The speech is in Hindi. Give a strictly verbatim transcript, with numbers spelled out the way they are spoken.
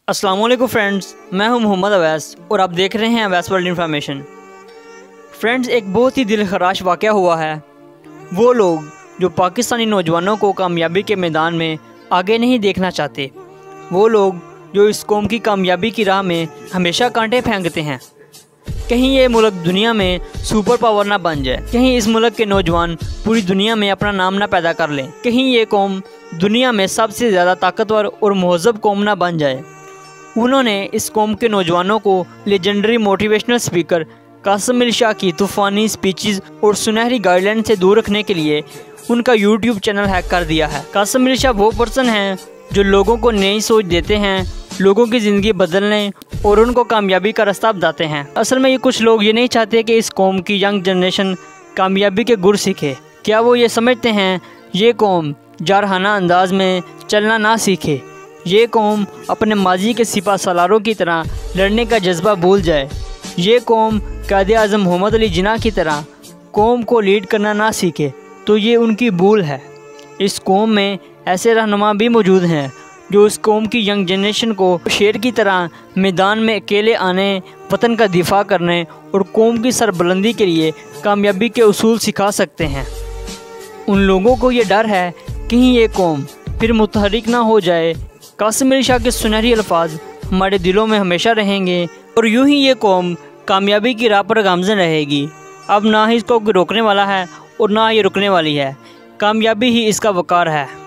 अस्सलाम वालेकुम फ्रेंड्स, मैं हूं मोहम्मद अवैस और आप देख रहे हैं अवैस वर्ल्ड इन्फॉर्मेशन। फ्रेंड्स, एक बहुत ही दिलखराश वाक़या हुआ है। वो लोग जो पाकिस्तानी नौजवानों को कामयाबी के मैदान में आगे नहीं देखना चाहते, वो लोग जो इस कौम की कामयाबी की राह में हमेशा कांटे फेंकते हैं, कहीं ये मुल्क दुनिया में सुपर पावर ना बन जाए, कहीं इस मुल्क के नौजवान पूरी दुनिया में अपना नाम ना पैदा कर लें, कहीं ये कौम दुनिया में सबसे ज़्यादा ताकतवर और महज़ब कौम ना बन जाए। उन्होंने इस कौम के नौजवानों को लेजेंडरी मोटिवेशनल स्पीकर कासिम मिल शाह की तूफ़ानी स्पीचेस और सुनहरी गाइडलाइन से दूर रखने के लिए उनका यूट्यूब चैनल हैक कर दिया है। कासिम मिल शाह वो पर्सन हैं जो लोगों को नई सोच देते हैं, लोगों की ज़िंदगी बदलने और उनको कामयाबी का रास्ता बताते हैं। असल में ये कुछ लोग ये नहीं चाहते कि इस कौम की यंग जनरेशन कामयाबी के गुर सीखे। क्या वो ये समझते हैं ये कौम जारहाना अंदाज में चलना ना सीखे, ये कौम अपने माजी के सिपा सालारों की तरह लड़ने का जज्बा भूल जाए, ये कौम कायदे आज़म मोहम्मद अली जिन्ना की तरह कौम को लीड करना ना सीखे, तो ये उनकी भूल है। इस कौम में ऐसे रहनुमा भी मौजूद हैं जो इस कौम की यंग जनरेशन को शेर की तरह मैदान में अकेले आने, वतन का दिफा करने और कौम की सरबुलंदी के लिए कामयाबी के उसूल सिखा सकते हैं। उन लोगों को ये डर है कहीं ये कौम फिर मुतहरिक ना हो जाए। कासिम मिल शाह के सुनहरी अल्फाज हमारे दिलों में हमेशा रहेंगे और यूं ही ये कौम कामयाबी की राह पर गामज़न रहेगी। अब ना ही इसको रोकने वाला है और ना ही रुकने वाली है। कामयाबी ही इसका वकार है।